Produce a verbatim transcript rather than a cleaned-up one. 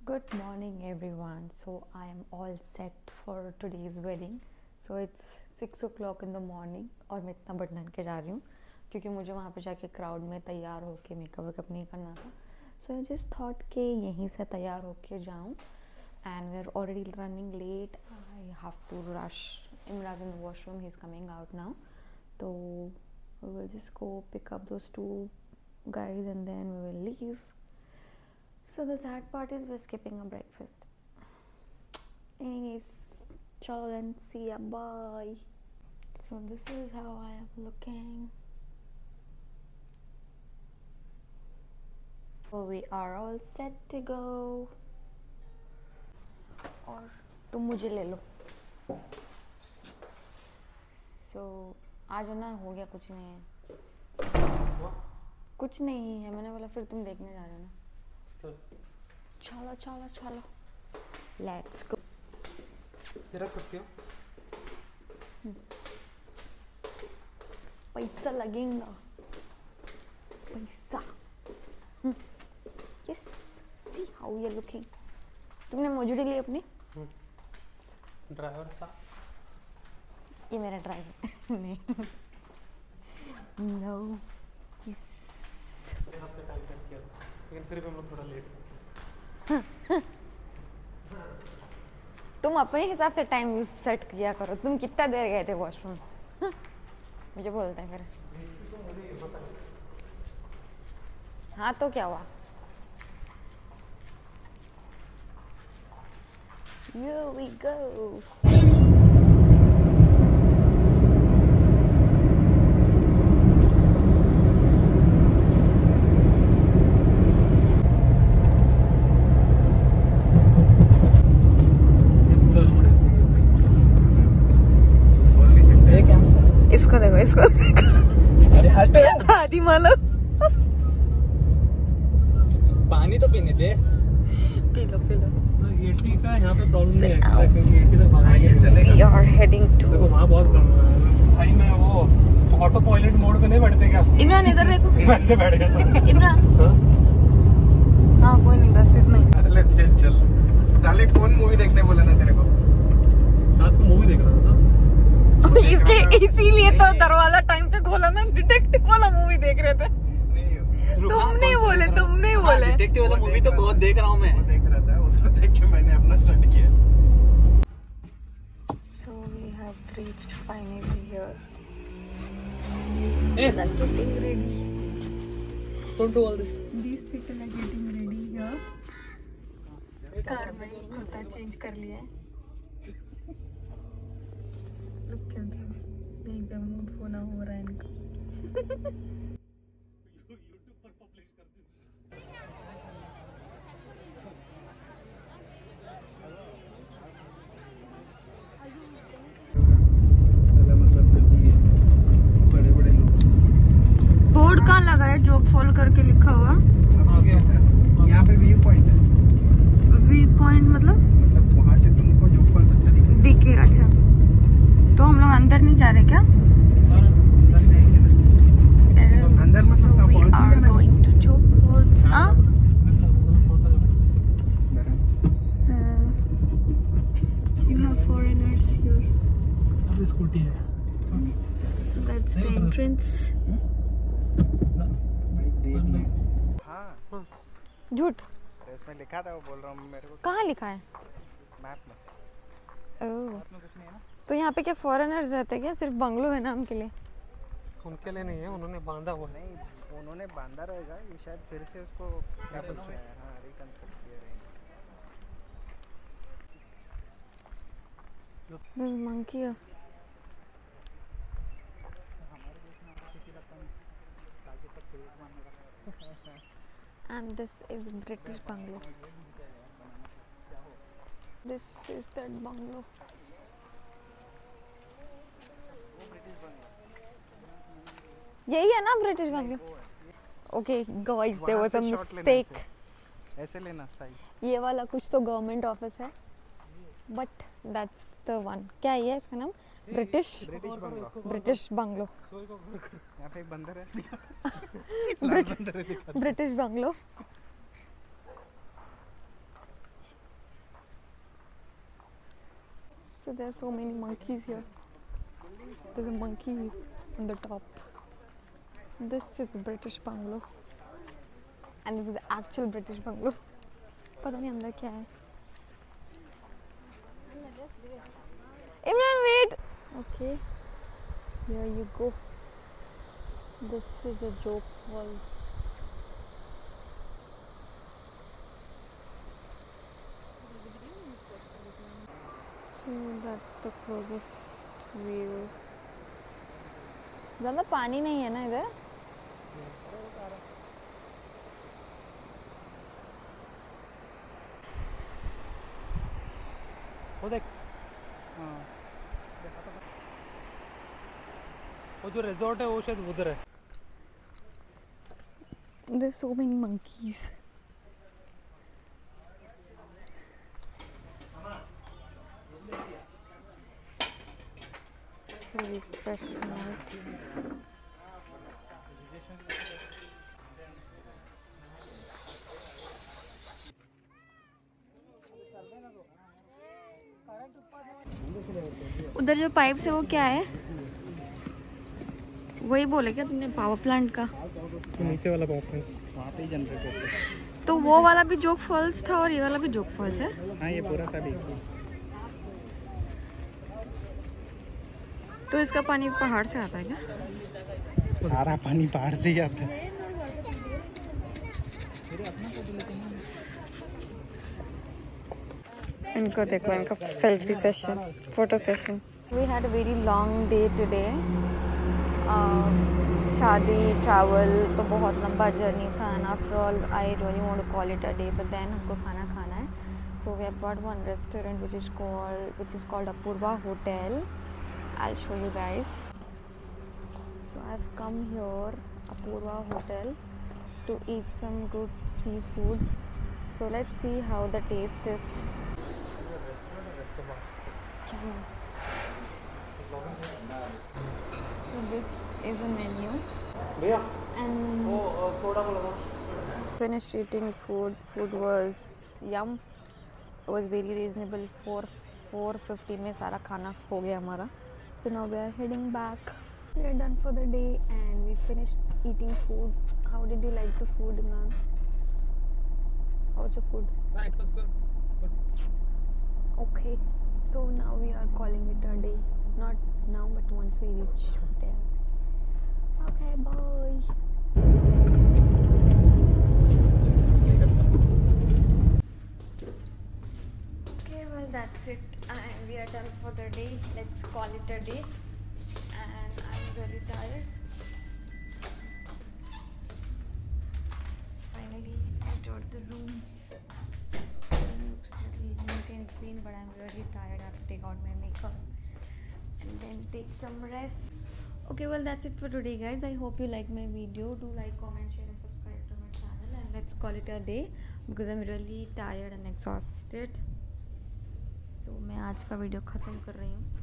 Good morning everyone. So I am all set for today's wedding. So it's six o'clock in the morning और मैं इतना button के जा रही हूँ क्योंकि मुझे वहाँ पे जाके क्राउड में तैयार होके मेकअप वेकअप नहीं करना था. So I just thought कि यहीं से तैयार होके जाऊँ. And we're already running late. I have to rush. Imran's in the washroom. He's coming out now. So we will just go pick up those two guys and then we will leave. So the sad part is we're skipping a breakfast. Anyways, ciao then, see ya, bye. So this is how I am looking. So we are all set to go. और तुम मुझे ले लो. So आज ना हो गया कुछ नहीं है. कुछ नहीं है मैंने बोला फिर तुम देखने जा रहे हो ना. चलो चलो चलो लेट्स गो. तेरा करती हो पैसा लगेगा पैसा. Yes see how you are looking. तुमने मोजड़ी ली अपनी. ड्राइवर सा ये मेरा ड्राइवर नहीं नो यस आपसे टाइम सेट किया लेकिन फिर भी हम लोग थोड़ा लेट. तुम अपने हिसाब से टाइम यूज सेट किया करो. तुम कितना देर गए थे वॉशरूम. मुझे बोलते हैं फिर. हाँ तो क्या हुआ. Here we go. इसको देखो इसको देखो. अरे हट आदि मानो. पानी तो पीने दे. P low P low. अस्सी का यहाँ पे प्रॉब्लम नहीं है क्योंकि अस्सी तक भागेंगे चलेगा. We are heading to. देखो वहाँ बहुत कम है भाई. मैं वो ऑटो पायलट मोड पे नहीं बैठते क्या. इमरान इधर देखो. वैसे बैठ गया था. इमरान. हाँ कोई नहीं बस इतना ही. अरे चल साले कौन मूवी देखने बोला था तेरे को. रात को मूवी देख रहा था. इसके इसीलिए तो दरवाजा टाइम पे खोला ना. डिटेक्टिव वाला मूवी देख रहे थे. तुम नहीं बोले तुम नहीं बोले. डिटेक्टिव वाला मूवी तो बहुत देख रहा हूँ मैं. वो देख रहा था उसको देख के मैंने अपना स्टार्ट किया. So we have reached finally here. Eh, They are getting ready. don't do all this. These people are getting ready here. Car में कुर्ता चेंज कर लिया है. Look at this. यहीं पे मुंह धोना हो रहा है इनका. बड़े बड़े लोग. बोर्ड कहाँ लगा है. जोक फॉल करके लिखा हुआ. यहाँ पे व्यू पॉइंट है. वी पॉइंट मतलब मतलब वहाँ से तुमको जो फॉल्स अच्छा दिखेगा. दिखेगा. अच्छा तो हम लोग अंदर नहीं जा रहे क्या. अंदर जाएंगे ना. अंदर मतलब So का we फॉल्स are भी जाना है. going to Joke Falls. हाँ. बराबर. So you have foreigners here. अब स्कूटी है. So that's the entrance. भाई देख ले. हाँ झूठ. तो इसमें लिखा था वो बोल रहा हूँ मेरे को. कहाँ लिखा है. मैप में. ओह मैप में कुछ नहीं है ना. तो यहाँ पे क्या फॉरेनर्स रहते हैं क्या. सिर्फ बंगलो है नाम के लिए. उनके लिए नहीं है. उन्होंने बांधा हुआ है. नहीं उन्होंने बांधा रहेगा. ये शायद फिर से उसको क्या बोलते हैं. हाँ रिकंस्ट्रक्ट किया रहेगा. This monkey. And this is British bungalow. This is that bungalow. यही है ना British bungalow. Okay guys there was a mistake. ऐसे लेना साइड. ये वाला कुछ तो गवर्नमेंट ऑफिस है बट दैट्स द वन. क्या है इसका नाम. British British bungalow. British bungalow. यहाँ पे एक बंदर है. British bungalow. So there are so many monkeys here. There's a monkey on the top. This is British bungalow. And this is the actual British bungalow. पता नहीं अंदर क्या है. Imran, wait! Okay. Here you go. This is a joke wall. So that's the closest view. ज़्यादा पानी नहीं है ना इधर? वो देख, हाँ, वो जो रिजॉर्ट है वो शायद उधर है. There's so many monkeys. Very fresh milk. उधर जो पाइप्स है वो क्या है? वही बोले क्या तुमने पावर प्लांट का? तो नीचे वाला पावर प्लांट वहाँ पे ही जनरेट होता है. तो वो वाला भी जोग फॉल्स था और ये वाला भी जोग फॉल्स है? हाँ, ये पूरा सब एक. तो इसका पानी पहाड़ से आता है क्या? सारा पानी पहाड़ से ही आता है. इनको देखो, इनका selfie session, photo session. We had a very long day today. शादी, ट्रैवल, तो बहुत लंबा जर्नी था. And after all I really want to call it a day, but then हमको खाना खाना है. So we have got one restaurant which is called which is called Apoorva hotel. I'll show you guys. So I've come here, Apurva Hotel, to eat some good seafood. So let's see how the taste is. So this is a menu. And finished eating food. Food was yum. It was very reasonable. For four fifteen में सारा खाना हो गया हमारा. So now we are heading back. We are done for the day and we finished eating food. How did you like the food, Imran? How was your food? No, it was good. Good. Okay. So now we are calling it a day. Not now, but once we reach hotel. Okay, bye. Okay, well that's it. And we are done for the day. Let's call it a day. And I'm really tired. Finally entered the room. It looks really neat and clean, but I'm really tired. I have to take out my makeup and then take some rest. Okay, well that's it for today, guys. I hope you like my video. Do like, comment, share and subscribe to my channel. And let's call it a day because I'm really tired and exhausted. तो मैं आज का video ख़त्म कर रही हूँ.